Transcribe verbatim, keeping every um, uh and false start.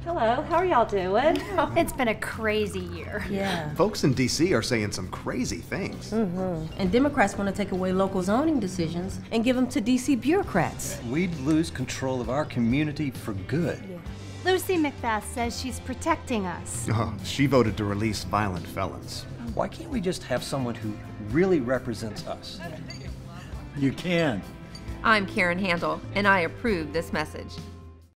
Hello, how are y'all doing? It's been a crazy year. Yeah. Folks in D C are saying some crazy things. Mm-hmm. And Democrats want to take away local zoning decisions and give them to D C bureaucrats. We'd lose control of our community for good. Yeah. Lucy Macbeth says she's protecting us. Oh, she voted to release violent felons. Why can't we just have someone who really represents us? You can. I'm Karen Handel, and I approve this message.